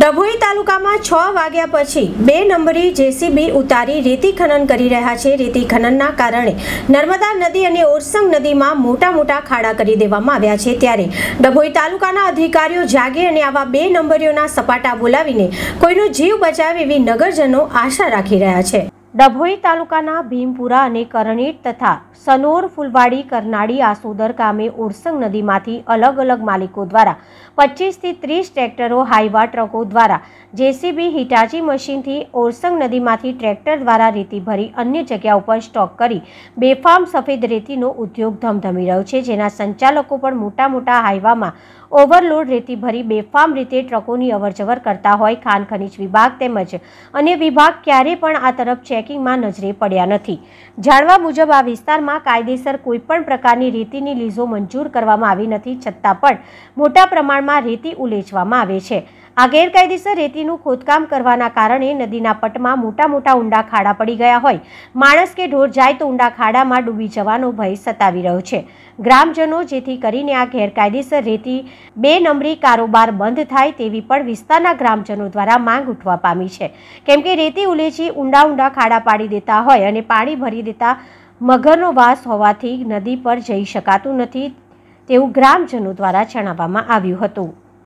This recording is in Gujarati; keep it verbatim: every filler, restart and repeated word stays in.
ડભોઈ તાલુકામાં છ વાગ્યા પછી બે નંબરી જેસીબી ઉતારી રેતી ખનન કરી રહ્યા છે। રેતી ખનનના કારણે નર્મદા નદી અને ઓરસંગ નદીમાં મોટા મોટા ખાડા કરી દેવામાં આવ્યા છે। ત્યારે ડભોઈ તાલુકાના અધિકારીઓ જાગે અને આવા બે નંબરીઓના સપાટા બોલાવીને કોઈનો જીવ બચાવે એવી નગરજનો આશા રાખી રહ્યા છે। ડભોઈ તાલુકાના ભીમપુરા અને કરણીટ તથા સનોર ફૂલવાડી કરનાળી આસોદર ગામે ઓરસંગ નદીમાંથી અલગ અલગ માલિકો દ્વારા પચીસ થી ત્રીસ ટ્રેક્ટરો હાઈવા ટ્રકો દ્વારા જેસીબી હિટાચી મશીનથી ઓરસંગ નદીમાંથી ટ્રેક્ટર દ્વારા રેતી ભરી અન્ય જગ્યા ઉપર સ્ટોક કરી બેફામ સફેદ રેતીનો ઉદ્યોગ ધમધમી રહ્યો છે। જેના સંચાલકો પણ મોટા મોટા હાઈવામાં ઓવરલોડ રેતી ભરી બેફામ રીતે ટ્રકોની અવરજવર કરતા હોય। ખાણ ખનીજ વિભાગ તેમજ અન્ય વિભાગ ક્યારે પણ આ તરફ ચેકિંગમાં નજરે પડ્યા નથી। જાણવા મુજબ આ વિસ્તારમાં કાયદેસર કોઈપણ પ્રકારની રેતીની લીઝો મંજૂર કરવામાં આવી નથી, છતાં પણ મોટા પ્રમાણમાં રેતી ઉલેચવામાં આવે છે। આ ગેરકાયદેસર રેતીનું ખોદકામ કરવાના કારણે નદીના પટમાં મોટા મોટા ઊંડા ખાડા પડી ગયા હોય માણસ કે ઢોર જાય તો ઊંડા ખાડામાં ડૂબી જવાનો ભય સતાવી રહ્યો છે। ગ્રામજનો જેથી કરીને આ ગેરકાયદેસર રેતી બે નંબરી કારોબાર બંધ થાય તેવી પણ વિસ્તારના ગ્રામજનો દ્વારા માંગ ઉઠવા પામી છે, કેમ કે રેતી ઉલેચી ઊંડા ઊંડા ખાડા પાડી દેતા હોય અને પાણી ભરી દેતા મગરનો વાસ હોવાથી નદી પર જઈ શકાતું નથી તેવું ગ્રામજનો દ્વારા જણાવવામાં આવ્યું હતું।